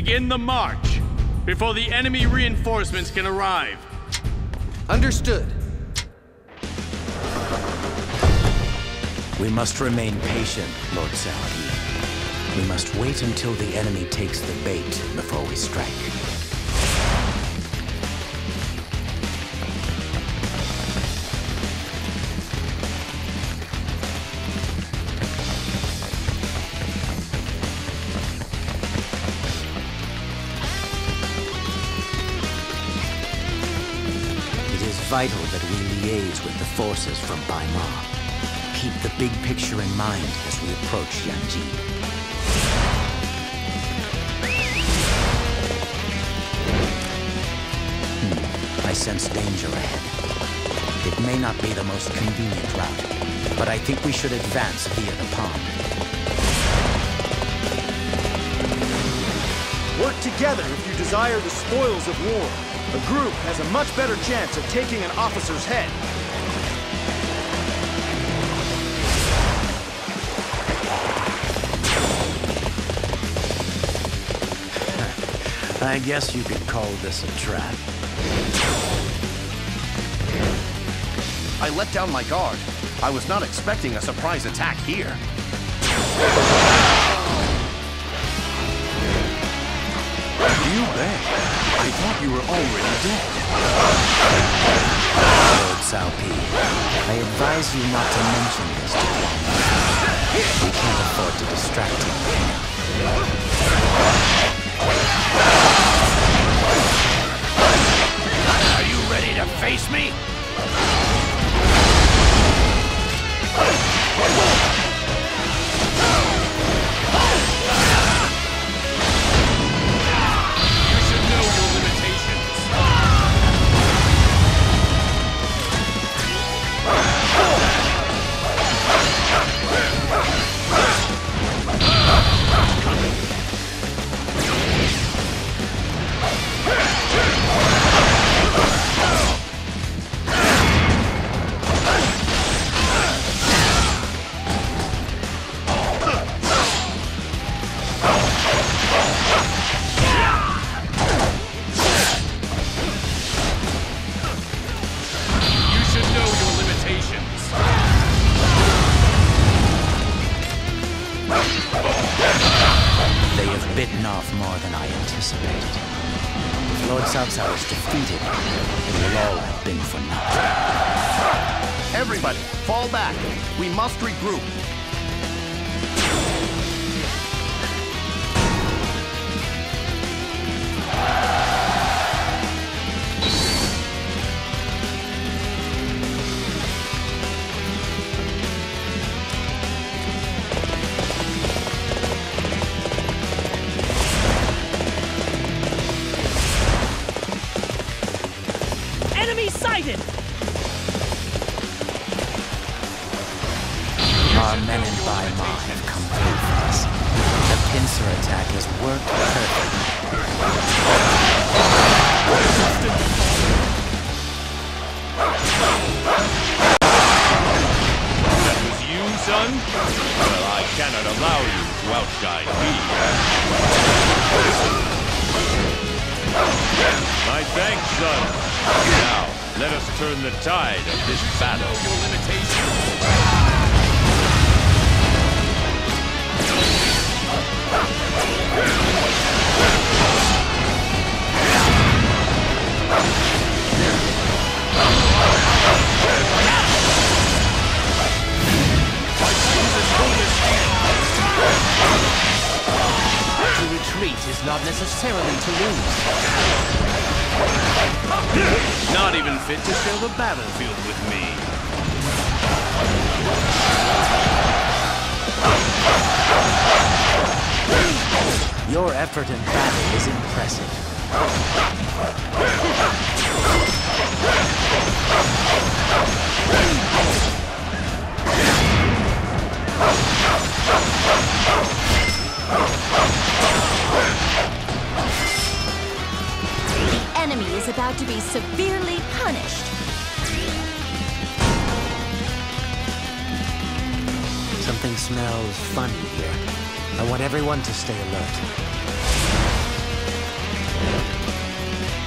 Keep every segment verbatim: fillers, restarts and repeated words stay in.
Begin the march before the enemy reinforcements can arrive. Understood. We must remain patient, Lord Salahi. We must wait until the enemy takes the bait before we strike. It is vital that we liaise with the forces from Bai Ma. Keep the big picture in mind as we approach Yanji. Hmm. I sense danger ahead. It may not be the most convenient route, but I think we should advance via the pond. Work together if you desire the spoils of war. A group has a much better chance of taking an officer's head. I guess you could call this a trap. I let down my guard. I was not expecting a surprise attack here. You bet. I thought you were already dead. Lord Cao Pi, I advise you not to mention this to Huang Yi. We can't afford to distract him right now. Are you ready to face me? You should know your limitations. Bitten off more than I anticipated. If Lord Cao Cao is defeated, it will all have been for nothing. Everybody, fall back. We must regroup. Sighted! Our men in Bai Ma have come through for us. The pincer attack has worked perfectly. That was you, son? Well, I cannot allow you to outshine me. My thanks, son. Now, let us turn the tide of this battle. Your limitations. To retreat is not necessarily to lose. Not even fit to share the battlefield with me. Your effort in battle is impressive. The enemy is about to be severely punished. Something smells funny here. I want everyone to stay alert.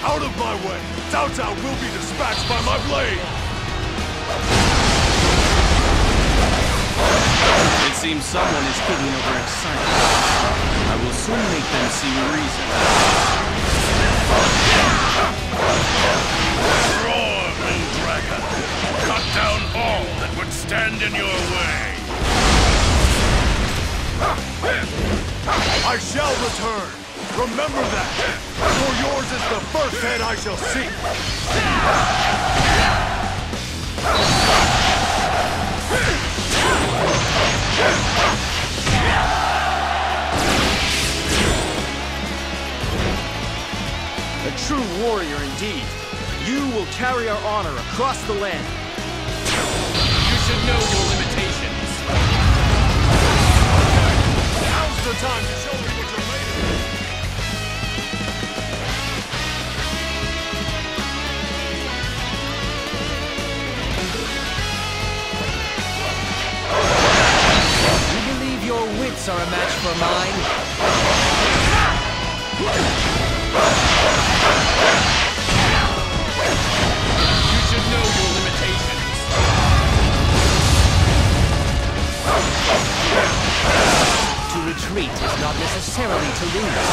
Out of my way! Cao Cao will be dispatched by my blade! It seems someone is getting overexcited. I will soon make them see reason. Roar, Blue Dragon! Cut down all that would stand in your way! I shall return! Remember that! For yours is the first head I shall see! A true warrior indeed. You will carry our honor across the land. You should know your limitations. Now's the time to show me what you're made of. You believe your wits are a match for mine? You should know your limitations. To retreat is not necessarily to lose.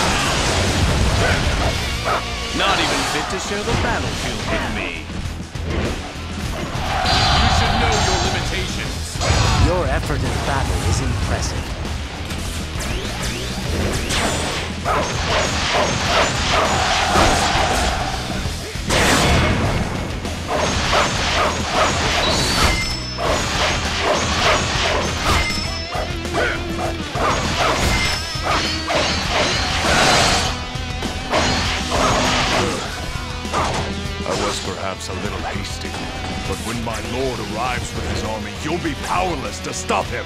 Not even fit to share the battlefield with me. You should know your limitations. Your effort in battle is impressive. I was perhaps a little hasty, but when my lord arrives with his army, you'll be powerless to stop him.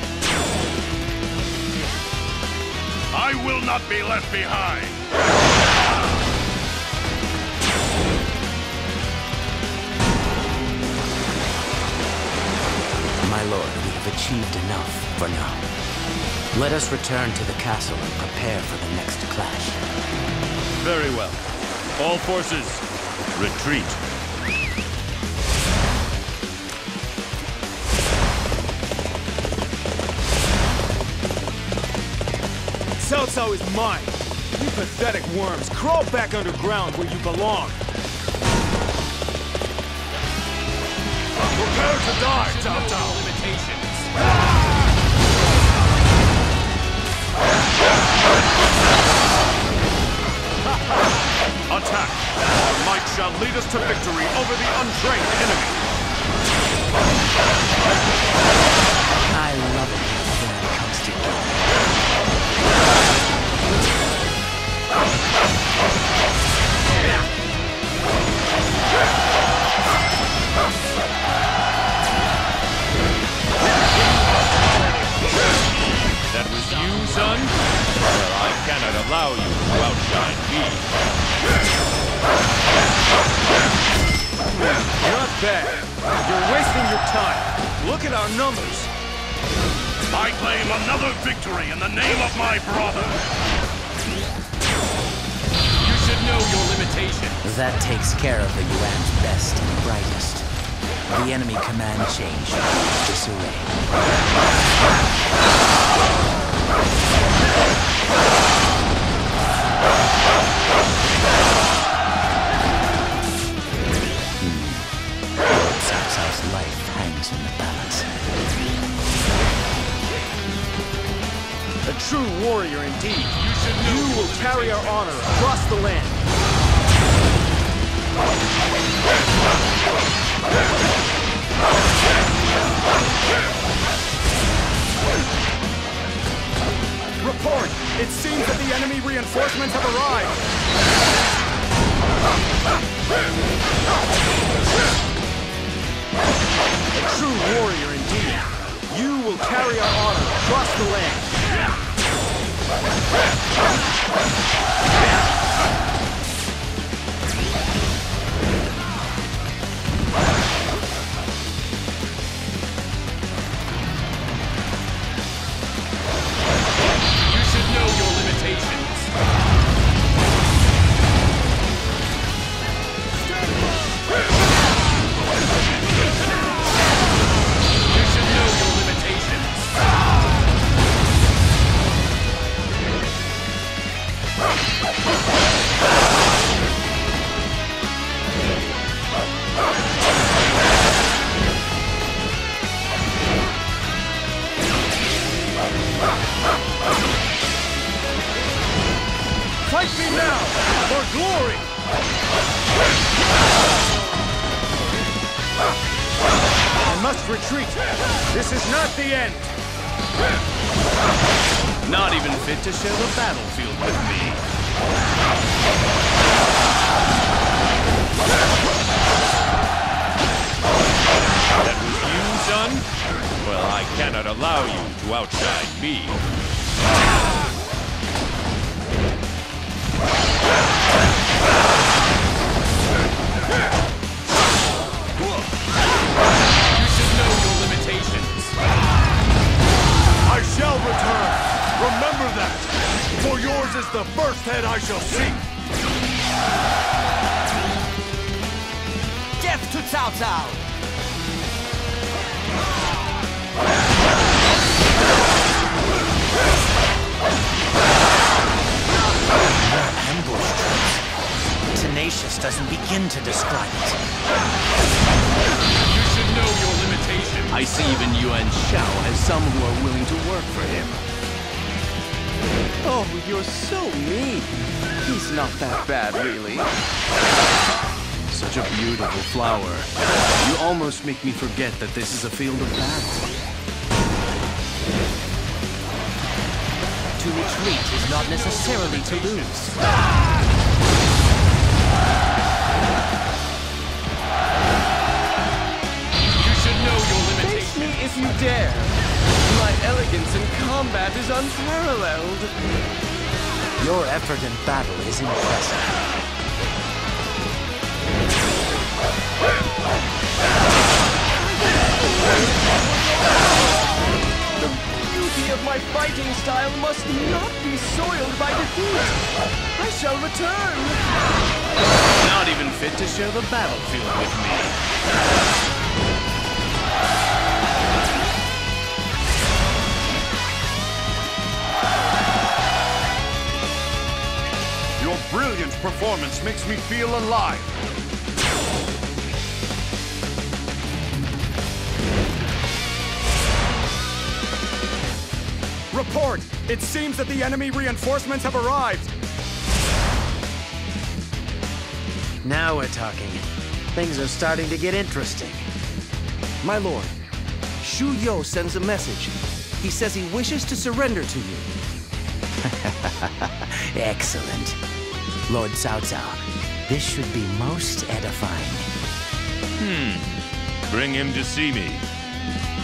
I will not be left behind. My lord, we have achieved enough for now. Let us return to the castle and prepare for the next clash. Very well. All forces, retreat. Cao Cao is mine! You pathetic worms, crawl back underground where you belong! Prepare to die, Cao Cao! Attack! Our might shall lead us to victory over the untrained enemy! I love it when it comes together. That was you, son? Well, I cannot allow you to outshine me. Not bad. You're wasting your time. Look at our numbers. I claim another victory in the name of my brother. You should know your limitations. That takes care of the Yuan's best and brightest. The enemy command change. Disarray. Hmm. Lord Cao Cao's life hangs in the balance. A true warrior indeed. You should know you will carry our honor across the land. Report! It seems that the enemy reinforcements have arrived! A true warrior indeed. You will carry our honor across the land. must retreat. This is not the end. Not even fit to share the battlefield with me. That was you, son? Well, I cannot allow you to outshine me. You should know your limitations. I shall return. Remember that. For yours is the first head I shall see. Death to Cao Cao! Ambush traps. Tenacious doesn't begin to describe it. You should know your limitations. I see even Yuan Shao has some who are willing to work for him. Oh, you're so mean. He's not that bad, really. Such a beautiful flower. You almost make me forget that this is a field of battle. To retreat is not necessarily to lose. You should know your limitations. Face me if you dare. My elegance in combat is unparalleled. Your effort in battle is impressive. The beauty of my fighting style must not be soiled by defeat. I shall return. Not even fit to share the battlefield with me. Your brilliant performance makes me feel alive. Report! It seems that the enemy reinforcements have arrived. Now we're talking. Things are starting to get interesting. My lord, Shu Yo sends a message. He says he wishes to surrender to you. Excellent. Lord Cao Cao, this should be most edifying. Hmm. Bring him to see me.